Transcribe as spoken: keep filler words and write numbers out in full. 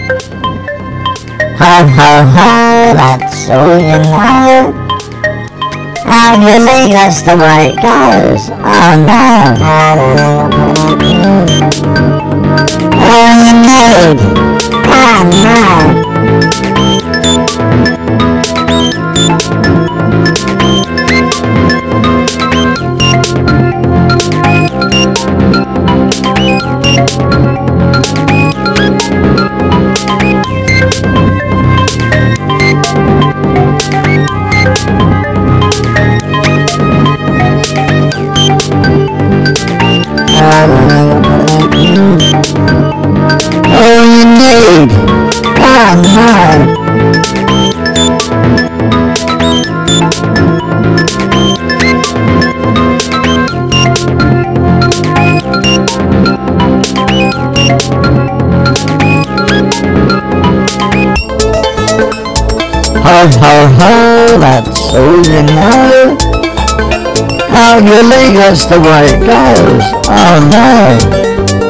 Ho ho ho, that's all you know. How you leave, that's the way it goes. Oh no. All you need. Oh no. All you need. Oh no. Ho ho ho, that's all you know. How you leave, that's the way it goes. Oh no.